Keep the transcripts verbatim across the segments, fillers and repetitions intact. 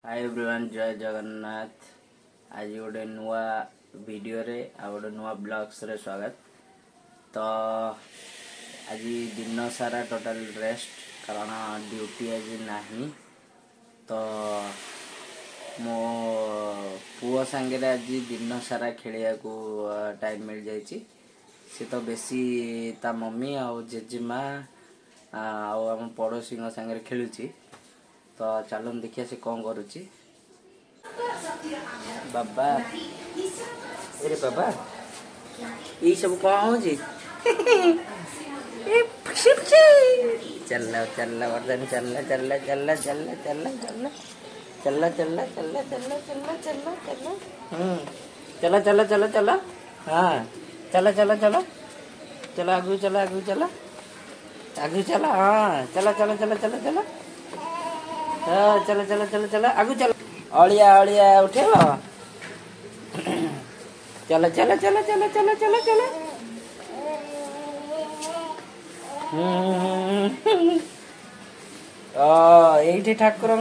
Hi everyone, जय जगन्नाथ। आज गोटे नुआ वीडियो रे आ गोटे नुआ ब्लॉग्स रे स्वागत। तो आज दिन सारा टोटल रेस्ट कारण ड्यूटी आज नहीं। तो मो पुओ सांगे आज दिन सारा खेलिया को टाइम मिल जाइए। सी तो बेसी ता मम्मी आ जेजेमा आम पड़ोसी सांगे खेलुची। तो चलो देखिए से कौन करुची। बाबा अरे बाबा ये सब कौन हो जी चल चल वर्धन चल चल चल चल चल चल चल चल चल चल चल चल चल हम्म चला चला चला चला हाँ चला चला चला चला आगू चला आगू चला आगू चला हाँ चला चला चला चला चला हाँ चलो चलो चलो चलो आगू चलो अड़िया अड़िया उठे चलो चलो चलो चलो चलो चलो चलो ये ठाकुर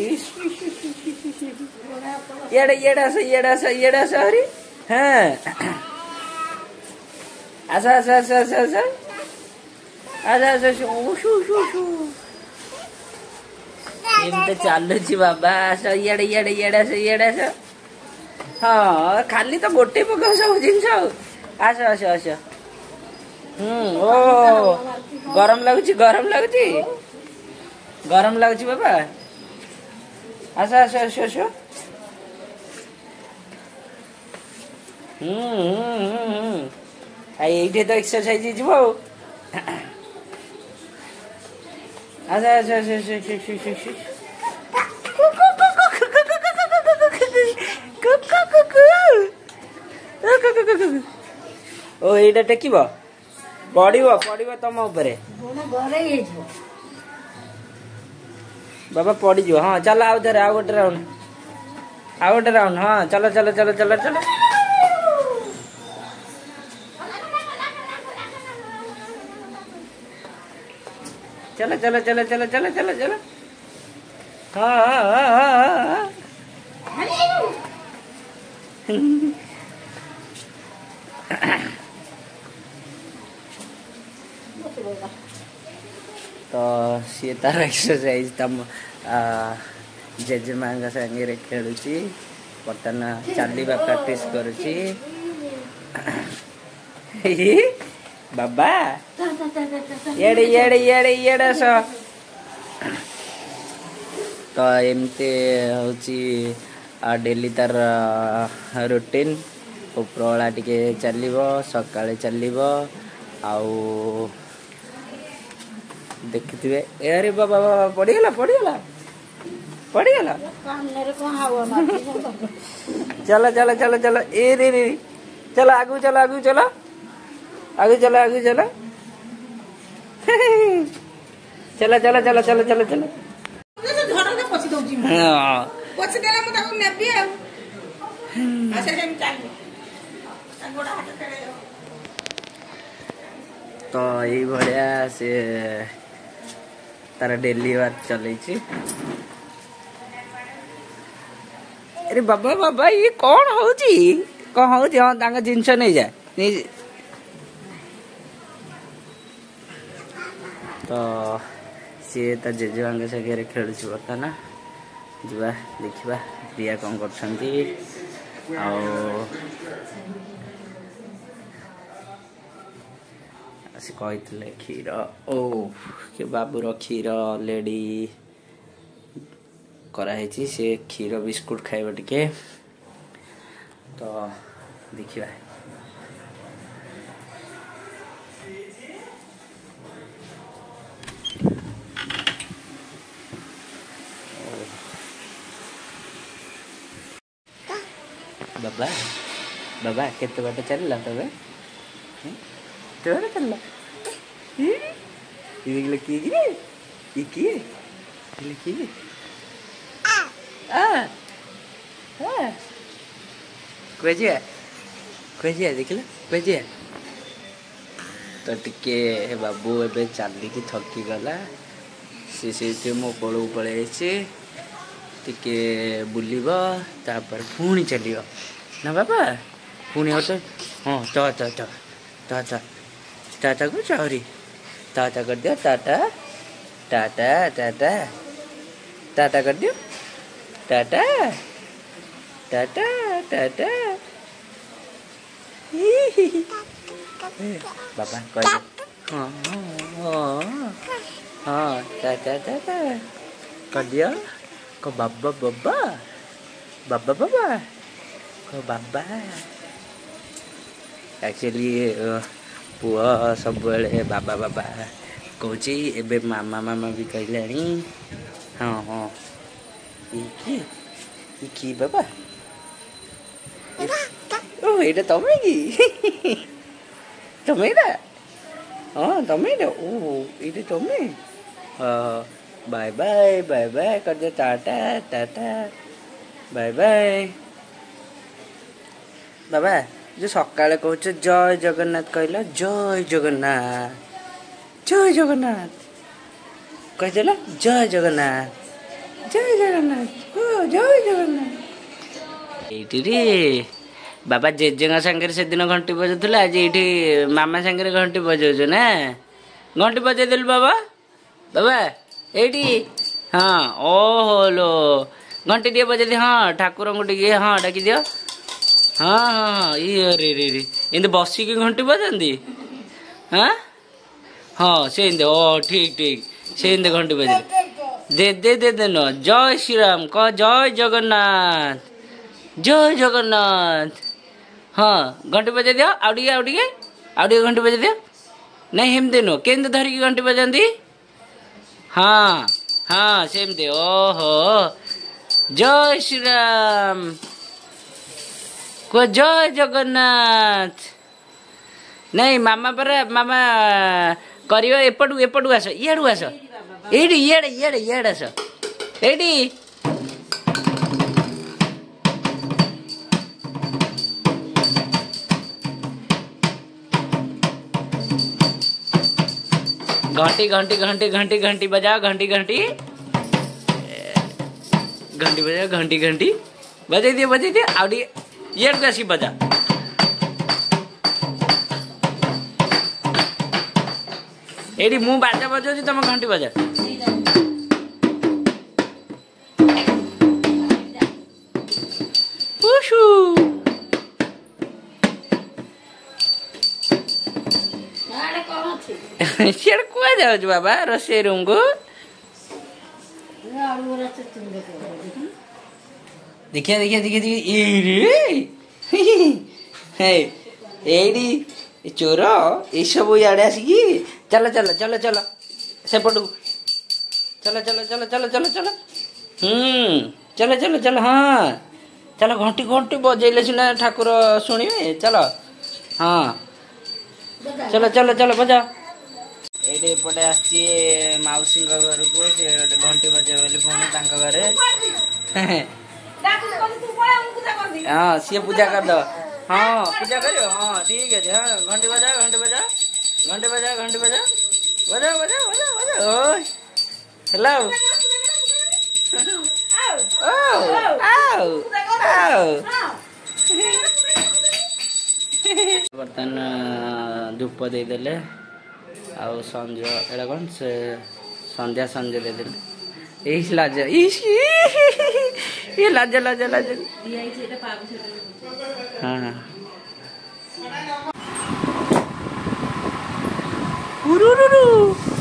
येड़ा येड़ा सा येड़ा सा येड़ा सा हरी हाँ आसा आसा आसा आसा आसा आसा आसा शू शू शू शू एमते चलुची बाबा आस इे इे इे इे हाँ खाली तो गोटे पकाओ सब जिन आस आस आस हम्म ओ गरम लगुच गरम लगुच गरम लगुच बाबा आस आस आस आस हम्म ये तो एक्सरसाइज जीव आस आस आस आस ओ एटा टेकिब पड़िबो पड़िबो तम ऊपर बाबा पड़ी जो। हाँ चल आउ थे आउ गोटे राउंड आउ गोटे राउंड हाँ चलो चलो चलो चलो चलो चलो चलो चलो चलो चलो चलो चलो हाँ हाँ हाँ हाँ हाँ तो सी तार एक्सरसाइज तम जेजेमा संगे खेलुची बर्तमान चलवा प्रैक्टिस करुची बाबा येड़े येड़े येड़े येड़े सो तो एमती हूँ डेली तार रूटीन उपरला टिके चलो सकाळे चलो आउ देखिए अरे बाबा बाबा पड़ीगला पड़ीगला पड़ीगला चलो चलो चलो चलो ए रे रे चलो आगू चलो आगू चलो आगू चलो आगू चलो चलो चलो चलो चलो चलो चलो तो यही भाया से तार डेली वर्क चल। अरे बाबा बाबा ये कौन हो कौन हो हाँ जिनस नहीं जाए नहीं। तो सी तो जेजेमा सागे खेलुच बर्तमान जा देखा प्रिया कौन कर कहते क्षीर ओ के बाबूर क्षीर ऑलरेडी कराई से क्षीर बिस्कुट खाइबा टिके। तो देखिए बाबा बाबा केते बाट चलला तबे तेरे चलला ये देखले की रे ये की ये की आ आ कोजिया कोजिया देखले कोजिया तो टिके बाबू एबे चाली की थकी गला सी सी मो कोल पड़े टिके बुलिब तापर पुणी चलियो ना बाबा पुणी हो तो हाँ ता ता ता ता ता टाटा को चाहरी टाटा कर दियो टाटा टाटा टाटा टाटा कर दियो टाटा टाटा टाटा बाबा कह हाँ हाँ टाटा टाटा कर दियो को बाबा बाबा बाबा बाबा को बाबा एक्चुअली पुआ सब बाबा बाबा कहूँ एबे मामा मामा भी कहलानी हाँ हाँ ये कि बाबा ओ ये तमें कि तमें हाँ तमें ओ ये तमें हाँ बाय बाय बाय बाय कर दे टाटा टाटा बाय बाय बाबा जो सकाଳେ कहूँ जय जगन्नाथ कहला जय जगन्नाथ जय जगन्नाथ कहदेल जय जगन्नाथ जय जगन्नाथ ओ जय जगन्नाथ ये बाबा जेजेगा सांगे से दिन घंटी बजाऊला आज ये मामा सांगे घंटी बजाऊ ना घंटी बजे देलु बाबा बाबा ये हाँ ओहो लो घंटी दिए बजे दे हाँ ठाकुर को टे हाँ डाकी दियो हाँ हाँ हाँ ये रे रे रे इन्हें बसिक घंटी बजाती हाँ हाँ से ओ ठीक ठीक से घंटी बजे दे दे दे दे न जय श्री राम कह जय जगन्नाथ जय जगन्नाथ हाँ घंटी बजे दियो आउ टे आउ टे आउ टे घंटी बजे दियो नहीं हेमती नुह केमती धरिकी घंटी बजाती हाँ हाँ सेमती ओहो जय श्री राम को जय जगन्नाथ नहीं मामा पर मामा करियो एपटू एपटू आस इयाड़ू आस एडी इयाड़े इयाड़े इयाड़े आस एडी घंटी घंटी घंटी घंटी घंटी बजाओ घंटी घंटी घंटी बजाओ घंटी घंटी बजे दिए बजे दिए आउडी ये आसी बजा एडी मु बाजा बजाऊ तुम घंटी बजा सियाड़ कुआ जाऊ बाबा रोसे रूम को देखिए देखिए देखिए देखिए चोर ये सब इे आसिकी चल चल चल चल सेपटू चल चल चल चल चल चल हम्म चल चल चल हाँ चल घंटी घंटी बजेले सीना ठाकुर शुणे चल हाँ चल चल चल बजा ये एपटे आसी मौसी घर को घंटी बजे बोली पुणी घरे हाँ सी पूजा कर दो हाँ पूजा करो हाँ ठीक है हाँ घंटी बजा घंटी बजा घंटी बजा घंटी बजा बजा बजा बजा बजा ओए हेलो आओ आओ आओ बर्तन धूप दे देले आउ संज एटा कौन से संध्या संज दे देले इस लाज इस ये लाज लाज लाज हाँ उरुरुरु